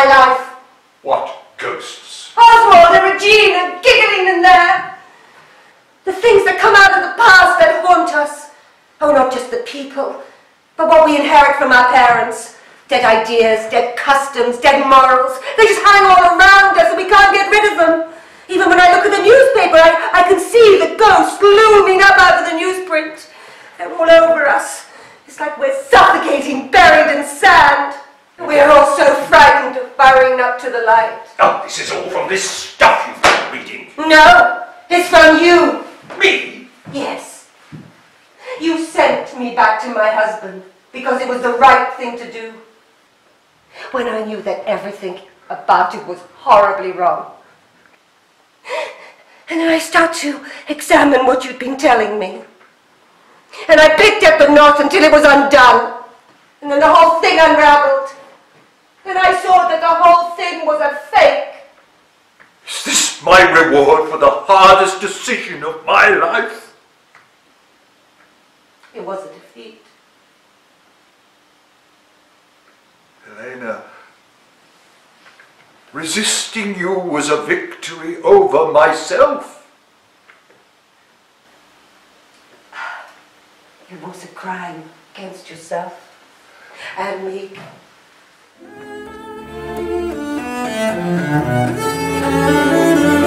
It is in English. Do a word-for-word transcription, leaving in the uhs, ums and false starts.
my life. What ghosts? Oswald and Regina giggling in there. The things that come out of the past that haunt us. Oh, not just the people, but what we inherit from our parents. Dead ideas, dead customs, dead morals. They just hang all around us and we can't get rid of them. Even when I look at the newspaper, I, I can see the ghosts looming up out of the newsprint. They're all over us. It's like we're suffocating, buried in sand. We're all so frightened of burrowing up to the light. Oh, this is all from this stuff you've been reading. No, it's from you. Me? Yes. You sent me back to my husband because it was the right thing to do. When I knew that everything about it was horribly wrong. And then I start to examine what you'd been telling me. And I picked at the knot until it was undone. And then the whole thing unraveled. And I saw that the whole thing was a fake. Is this my reward for the hardest decision of my life? It was a defeat. Helena, resisting you was a victory over myself. It was a crime against yourself and me. Thank you.